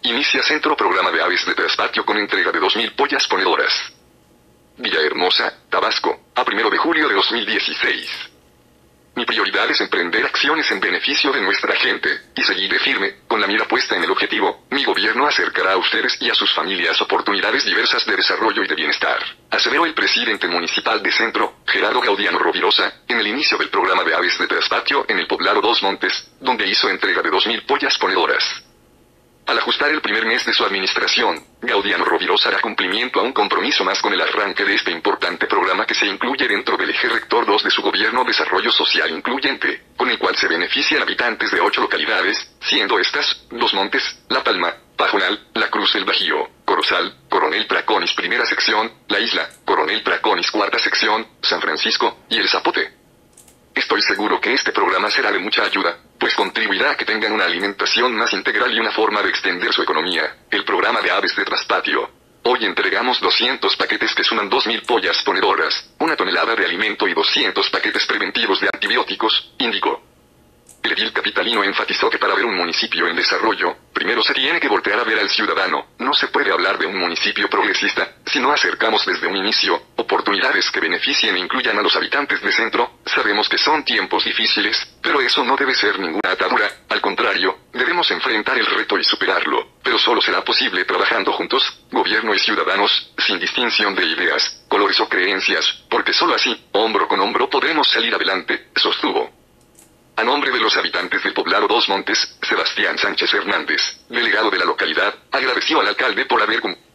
Inicia Centro Programa de Aves de Traspatio con entrega de 2.000 pollas ponedoras. Villahermosa, Tabasco, a 1 de julio de 2016. Mi prioridad es emprender acciones en beneficio de nuestra gente, y seguiré firme, con la mira puesta en el objetivo. Mi gobierno acercará a ustedes y a sus familias oportunidades diversas de desarrollo y de bienestar, aseveró el presidente municipal de Centro, Gerardo Gaudiano Rovirosa, en el inicio del programa de aves de traspatio en el poblado Dos Montes, donde hizo entrega de 2.000 pollas ponedoras. Al ajustar el primer mes de su administración, Gaudiano Rovirosa hará cumplimiento a un compromiso más con el arranque de este importante programa que se incluye dentro del eje rector 2 de su gobierno Desarrollo Social Incluyente, con el cual se benefician habitantes de 8 localidades, siendo estas, Dos Montes, La Palma, Pajonal, La Cruz del Bajío, Corozal, Coronel Praconis Primera Sección, La Isla, Coronel Praconis Cuarta Sección, San Francisco, y El Zapote. Estoy seguro que este programa será de mucha ayuda, pues contribuirá a que tengan una alimentación más integral y una forma de extender su economía. El programa de aves de traspatio. Hoy entregamos 200 paquetes que suman 2.000 pollas ponedoras, 1 tonelada de alimento y 200 paquetes preventivos de antibióticos, indicó. El edil capitalino enfatizó que para ver un municipio en desarrollo, primero se tiene que voltear a ver al ciudadano. No se puede hablar de un municipio progresista, si no acercamos desde un inicio oportunidades que beneficien e incluyan a los habitantes de Centro. Sabemos que son tiempos difíciles, pero eso no debe ser ninguna atadura. Al contrario, debemos enfrentar el reto y superarlo, pero solo será posible trabajando juntos, gobierno y ciudadanos, sin distinción de ideas, colores o creencias, porque solo así, hombro con hombro podremos salir adelante, sostuvo. A nombre de los habitantes del poblado Dos Montes, Sebastián Sánchez Hernández, delegado de la localidad, agradeció al alcalde por haber cumplido